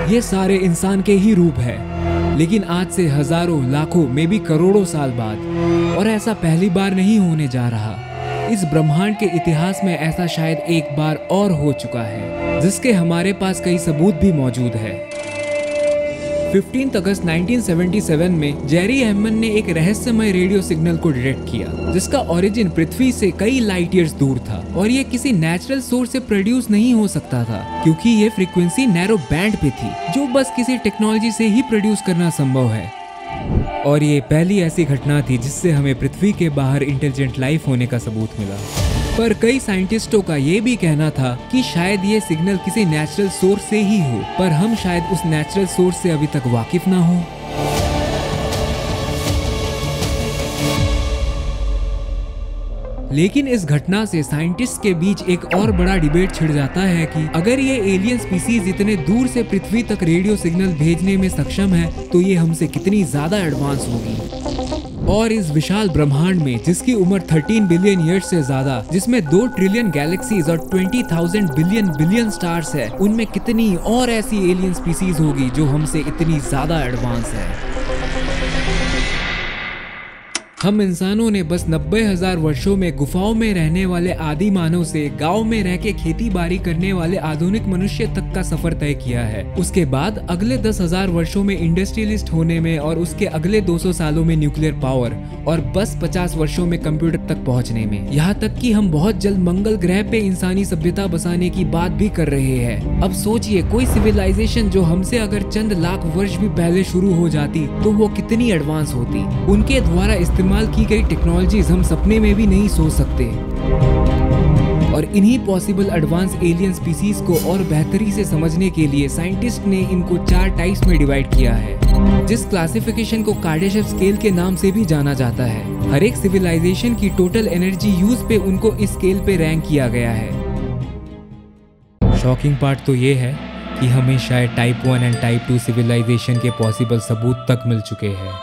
ये सारे इंसान के ही रूप है, लेकिन आज से हजारों, लाखों, मे भी करोड़ों साल बाद। और ऐसा पहली बार नहीं होने जा रहा। इस ब्रह्मांड के इतिहास में ऐसा शायद एक बार और हो चुका है, जिसके हमारे पास कई सबूत भी मौजूद है। 15 अगस्त 1977 में जेरी हैमन ने एक रहस्यमय रेडियो सिग्नल को डिटेक्ट किया, जिसका ओरिजिन पृथ्वी से कई लाइट ईयर्स दूर था और ये किसी नेचुरल सोर्स से प्रोड्यूस नहीं हो सकता था, क्योंकि ये फ्रीक्वेंसी नैरो बैंड पे थी, जो बस किसी टेक्नोलॉजी से ही प्रोड्यूस करना संभव है। और ये पहली ऐसी घटना थी जिससे हमें पृथ्वी के बाहर इंटेलिजेंट लाइफ होने का सबूत मिला। पर कई साइंटिस्टों का ये भी कहना था कि शायद ये सिग्नल किसी नेचुरल सोर्स से ही हो, पर हम शायद उस नेचुरल सोर्स से अभी तक वाकिफ ना हो। लेकिन इस घटना से साइंटिस्ट के बीच एक और बड़ा डिबेट छिड़ जाता है कि अगर ये एलियन स्पीसीज इतने दूर से पृथ्वी तक रेडियो सिग्नल भेजने में सक्षम है, तो ये हमसे कितनी ज्यादा एडवांस होगी। और इस विशाल ब्रह्मांड में, जिसकी उम्र 13 बिलियन ईयर्स से ज्यादा, जिसमें 2 ट्रिलियन गैलेक्सीज और 20,000 बिलियन स्टार्स है, उनमें कितनी और ऐसी एलियन स्पीसीज होगी जो हमसे इतनी ज्यादा एडवांस है। हम इंसानों ने बस 90,000 वर्षों में गुफाओं में रहने वाले आदि मानव से गांव में रह के खेती बाड़ी करने वाले आधुनिक मनुष्य तक का सफर तय किया है। उसके बाद अगले 10,000 वर्षों में इंडस्ट्रियलिस्ट होने में, और उसके अगले 200 सालों में न्यूक्लियर पावर, और बस 50 वर्षों में कंप्यूटर तक पहुंचने में। यहाँ तक कि हम बहुत जल्द मंगल ग्रह पे इंसानी सभ्यता बसाने की बात भी कर रहे हैं। अब सोचिए, कोई सिविलाइजेशन जो हमसे अगर चंद लाख वर्ष भी पहले शुरू हो जाती तो वो कितनी एडवांस होती। उनके द्वारा इस्तेमाल की गई टेक्नोलॉजीज हम सपने में भी नहीं सोच सकते। और इन्हीं पॉसिबल एडवांस एलियन स्पीसीज को और बेहतरी से समझने के लिए साइंटिस्ट ने इनको 4 टाइप्स में डिवाइड किया है, जिस क्लासिफिकेशन को कार्डाशेव स्केल के नाम से भी जाना जाता है। हर एक सिविलाइजेशन की टोटल एनर्जी यूज पे उनको इस स्केल पे रैंक किया गया है। शॉकिंग पार्ट तो ये है कि हमें शायद टाइप 1 एंड टाइप 2 सिविलाइजेशन के पॉसिबल सबूत तक मिल चुके हैं।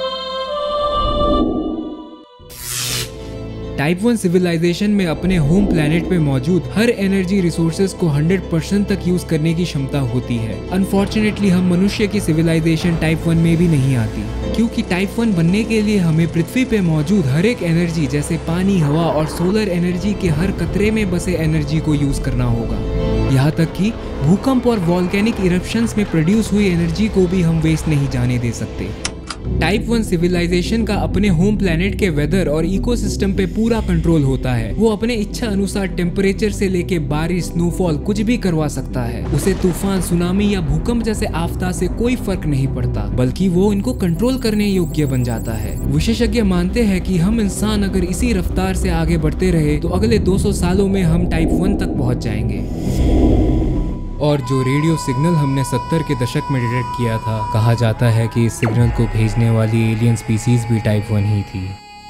टाइप 1 सिविलाइजेशन में अपने होम प्लैनेट पे मौजूद हर एनर्जी रिसोर्सेज को 100% तक यूज करने की क्षमता होती है। अनफॉर्चुनेटली हम मनुष्य की सिविलाइजेशन टाइप 1 में भी नहीं आती, क्योंकि टाइप 1 बनने के लिए हमें पृथ्वी पे मौजूद हर एक एनर्जी, जैसे पानी, हवा और सोलर एनर्जी के हर कतरे में बसे एनर्जी को यूज करना होगा। यहाँ तक कि भूकंप और वॉल्केनिक इरप्शंस में प्रोड्यूस हुई एनर्जी को भी हम वेस्ट नहीं जाने दे सकते। टाइप 1 सिविलाइजेशन का अपने होम प्लैनेट के वेदर और इकोसिस्टम पे पूरा कंट्रोल होता है। वो अपने इच्छा अनुसार टेम्परेचर से लेके बारिश, स्नोफॉल कुछ भी करवा सकता है। उसे तूफान, सुनामी या भूकंप जैसे आफता से कोई फर्क नहीं पड़ता, बल्कि वो इनको कंट्रोल करने योग्य बन जाता है। विशेषज्ञ मानते हैं कि हम इंसान अगर इसी रफ्तार से आगे बढ़ते रहे तो अगले 200 सालों में हम टाइप 1 तक पहुंच जाएंगे। और जो रेडियो सिग्नल हमने 70 के दशक में डिटेक्ट किया था, कहा जाता है कि इस सिग्नल को भेजने वाली एलियन स्पीसीज भी टाइप 1 ही थी।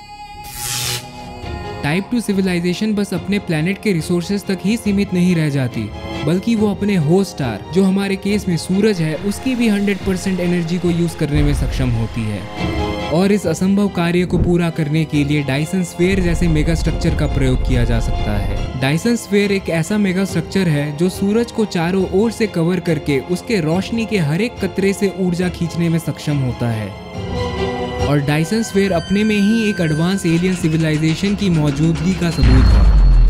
टाइप 2 सिविलाइजेशन बस अपने प्लैनेट के रिसोर्सेज तक ही सीमित नहीं रह जाती, बल्कि वो अपने होस्ट स्टार, जो हमारे केस में सूरज है, उसकी भी 100% एनर्जी को यूज करने में सक्षम होती है। और इस असंभव कार्य को पूरा करने के लिए डायसन स्फीयर जैसे मेगा स्ट्रक्चर का प्रयोग किया जा सकता है। डायसन स्फीयर एक ऐसा मेगा स्ट्रक्चर है जो सूरज को चारों ओर से कवर करके उसके रोशनी के हर एक कतरे से ऊर्जा खींचने में सक्षम होता है। और डायसन स्फीयर अपने में ही एक एडवांस एलियन सिविलाइजेशन की मौजूदगी का सबूत है।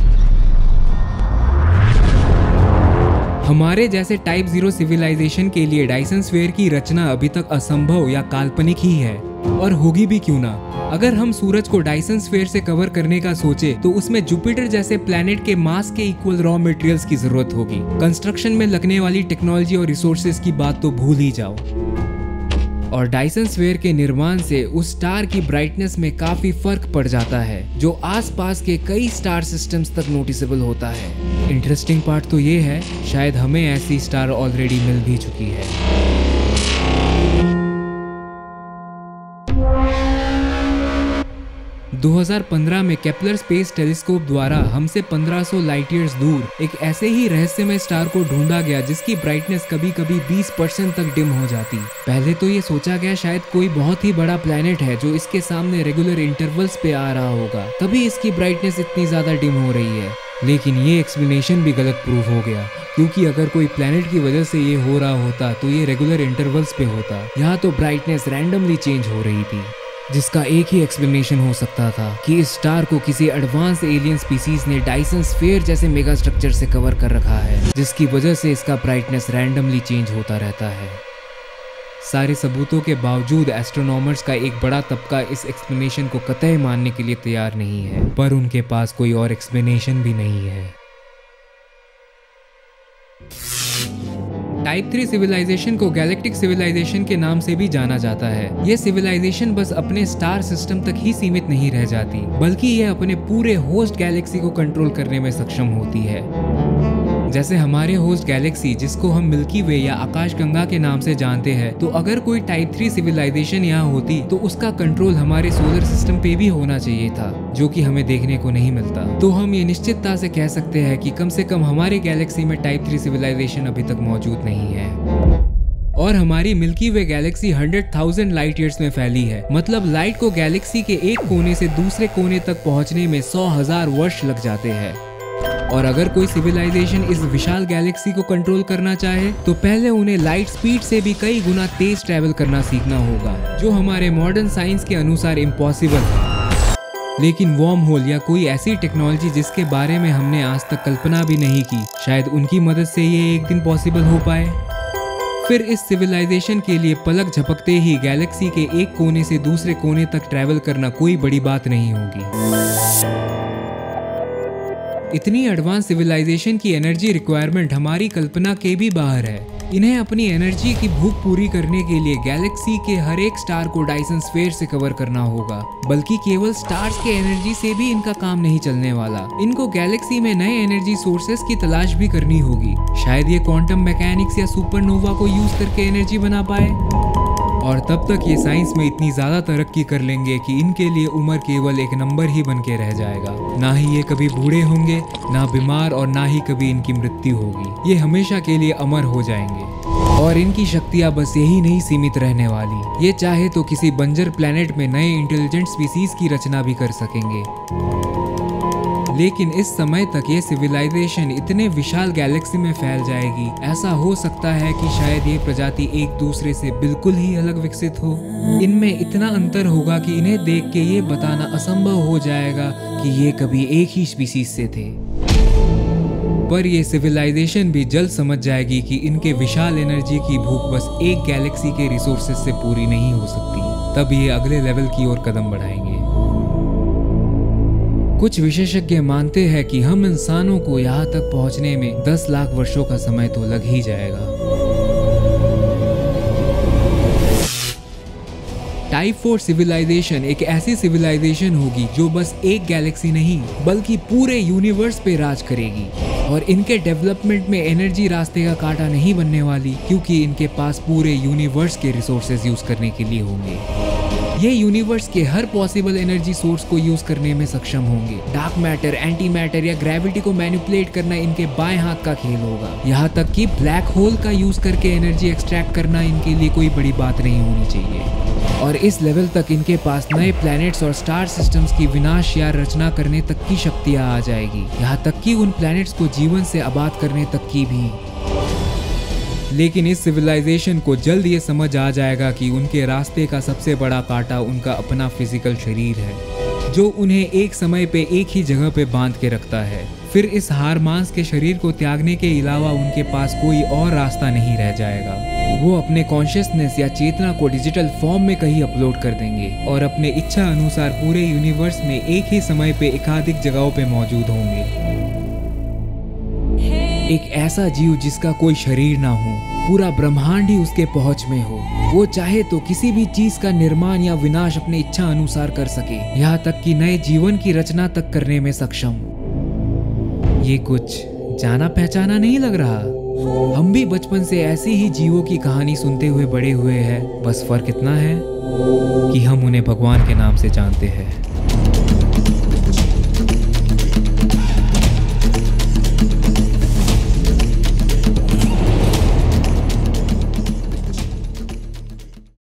हमारे जैसे टाइप 0 सिविलाइजेशन के लिए डायसन स्फीयर की रचना अभी तक असंभव या काल्पनिक ही है, और होगी भी क्यों ना। अगर हम सूरज को डायसन स्फीयर से कवर करने का सोचे तो उसमें जुपिटर जैसे प्लैनेट के मास के इक्वल रॉ मटेरियल्स की जरूरत होगी। कंस्ट्रक्शन में लगने वाली टेक्नोलॉजी और रिसोर्सेज की बात तो भूल ही जाओ। और डायसन स्फीयर के निर्माण से उस स्टार की ब्राइटनेस में काफी फर्क पड़ जाता है, जो आसपास के कई स्टार सिस्टम्स तक नोटिसेबल होता है। इंटरेस्टिंग पार्ट तो ये है, शायद हमें ऐसी स्टार ऑलरेडी मिल भी चुकी है। 2015 में केपलर स्पेस टेलीस्कोप द्वारा हमसे 1500 लाइट ईयर्स दूर एक ऐसे ही रहस्यमय स्टार को ढूंढा गया जिसकी ब्राइटनेस कभी कभी 20% तक डिम हो जाती। पहले तो ये सोचा गया शायद कोई बहुत ही बड़ा प्लैनेट है जो इसके सामने रेगुलर इंटरवल्स पे आ रहा होगा, तभी इसकी ब्राइटनेस इतनी ज्यादा डिम हो रही है। लेकिन ये एक्सप्लेनेशन भी गलत प्रूव हो गया, क्योंकि अगर कोई प्लेनेट की वजह से ये हो रहा होता तो ये रेगुलर इंटरवल्स पे होता। यहाँ तो ब्राइटनेस रैंडमली चेंज हो रही थी, जिसका एक ही एक्सप्लेनेशन हो सकता था कि इस स्टार को किसी एडवांस एलियन स्पीसीज ने डायसन स्फीयर जैसे मेगा स्ट्रक्चर से कवर कर रखा है, जिसकी वजह से इसका ब्राइटनेस रैंडमली चेंज होता रहता है। सारे सबूतों के बावजूद एस्ट्रोनॉमर्स का एक बड़ा तबका इस एक्सप्लेनेशन को कतई मानने के लिए तैयार नहीं है, पर उनके पास कोई और एक्सप्लेनेशन भी नहीं है। टाइप 3 सिविलाइजेशन को गैलेक्टिक सिविलाइजेशन के नाम से भी जाना जाता है। ये सिविलाइजेशन बस अपने स्टार सिस्टम तक ही सीमित नहीं रह जाती, बल्कि ये अपने पूरे होस्ट गैलेक्सी को कंट्रोल करने में सक्षम होती है। जैसे हमारे होस्ट गैलेक्सी, जिसको हम मिल्की वे या आकाशगंगा के नाम से जानते हैं, तो अगर कोई टाइप 3 सिविलाइजेशन यहाँ होती तो उसका कंट्रोल हमारे सोलर सिस्टम पे भी होना चाहिए था, जो कि हमें देखने को नहीं मिलता। तो हम ये निश्चितता से कह सकते हैं कि कम से कम हमारे गैलेक्सी में टाइप 3 सिविलाइजेशन अभी तक मौजूद नहीं है। और हमारी Milky Way galaxy 100,000 light years में फैली है। मतलब लाइट को गैलेक्सी के एक कोने से दूसरे कोने तक पहुंचने में 100,000 वर्ष लग जाते हैं। और अगर कोई सिविलाइजेशन इस विशाल गैलेक्सी को कंट्रोल करना चाहे तो पहले उन्हें लाइट स्पीड से भी कई गुना तेज ट्रैवल करना सीखना होगा, जो हमारे मॉडर्न साइंस के अनुसार इम्पॉसिबल है। लेकिन वर्म होल या कोई ऐसी टेक्नोलॉजी जिसके बारे में हमने आज तक कल्पना भी नहीं की, शायद उनकी मदद से ये एक दिन पॉसिबल हो पाए। फिर इस सिविलाइजेशन के लिए पलक झपकते ही गैलेक्सी के एक कोने से दूसरे कोने तक ट्रैवल करना कोई बड़ी बात नहीं होगी। इतनी एडवांस सिविलाइजेशन की एनर्जी रिक्वायरमेंट हमारी कल्पना के भी बाहर है। इन्हें अपनी एनर्जी की भूख पूरी करने के लिए गैलेक्सी के हर एक स्टार को डायसन स्फीयर से कवर करना होगा। बल्कि केवल स्टार्स के एनर्जी से भी इनका काम नहीं चलने वाला, इनको गैलेक्सी में नए एनर्जी सोर्सेस की तलाश भी करनी होगी। शायद ये क्वांटम मैकेनिक्स या सुपरनोवा को यूज करके एनर्जी बना पाए। और तब तक ये साइंस में इतनी ज्यादा तरक्की कर लेंगे कि इनके लिए उम्र केवल एक नंबर ही बन के रह जाएगा। ना ही ये कभी बूढ़े होंगे, ना बीमार, और ना ही कभी इनकी मृत्यु होगी। ये हमेशा के लिए अमर हो जाएंगे। और इनकी शक्तियां बस यही नहीं सीमित रहने वाली, ये चाहे तो किसी बंजर प्लेनेट में नए इंटेलिजेंट स्पीसीज की रचना भी कर सकेंगे। लेकिन इस समय तक ये सिविलाइजेशन इतने विशाल गैलेक्सी में फैल जाएगी, ऐसा हो सकता है कि शायद ये प्रजाति एक दूसरे से बिल्कुल ही अलग विकसित हो। इनमें इतना अंतर होगा कि इन्हें देख के ये बताना असंभव हो जाएगा कि ये कभी एक ही स्पीसीज से थे। पर ये सिविलाइजेशन भी जल्द समझ जाएगी कि इनके विशाल एनर्जी की भूख बस एक गैलेक्सी के रिसोर्सेज से पूरी नहीं हो सकती। तब ये अगले लेवल की ओर कदम बढ़ाएंगे। कुछ विशेषज्ञ मानते हैं कि हम इंसानों को यहाँ तक पहुँचने में 10 लाख वर्षों का समय तो लग ही जाएगा। टाइप 4 सिविलाइजेशन एक ऐसी सिविलाइजेशन होगी जो बस एक गैलेक्सी नहीं बल्कि पूरे यूनिवर्स पे राज करेगी। और इनके डेवलपमेंट में एनर्जी रास्ते का कांटा नहीं बनने वाली, क्योंकि इनके पास पूरे यूनिवर्स के रिसोर्सेज यूज करने के लिए होंगे। ये यूनिवर्स के हर पॉसिबल एनर्जी सोर्स को यूज करने में सक्षम होंगे। डार्क मैटर, एंटी मैटर या ग्रेविटी को मैनिपुलेट करना इनके बाएं हाथ का खेल होगा। यहाँ तक कि ब्लैक होल का यूज करके एनर्जी एक्सट्रैक्ट करना इनके लिए कोई बड़ी बात नहीं होनी चाहिए। और इस लेवल तक इनके पास नए प्लैनेट्स और स्टार सिस्टम्स की विनाश या रचना करने तक की शक्तियाँ आ जाएगी। यहाँ तक कि उन प्लैनेट्स को जीवन से आबाद करने तक की भी। लेकिन इस सिविलाइजेशन को जल्द ये समझ आ जाएगा कि उनके रास्ते का सबसे बड़ा कांटा उनका अपना फिजिकल शरीर है, जो उन्हें एक समय पे एक ही जगह पे बांध के रखता है। फिर इस हार मांस के शरीर को त्यागने के अलावा उनके पास कोई और रास्ता नहीं रह जाएगा। वो अपने कॉन्शियसनेस या चेतना को डिजिटल फॉर्म में कहीं अपलोड कर देंगे और अपने इच्छा अनुसार पूरे यूनिवर्स में एक ही समय पे एकाधिक जगहों पे मौजूद होंगे। एक ऐसा जीव जिसका कोई शरीर ना हो, पूरा ब्रह्मांड ही उसके पहुंच में हो। वो चाहे तो किसी भी चीज का निर्माण या विनाश अपने इच्छा अनुसार कर सके, यहाँ तक कि नए जीवन की रचना तक करने में सक्षम। ये कुछ जाना पहचाना नहीं लग रहा? हम भी बचपन से ऐसे ही जीवों की कहानी सुनते हुए बड़े हुए हैं। बस फर्क इतना है कि हम उन्हें भगवान के नाम से जानते हैं।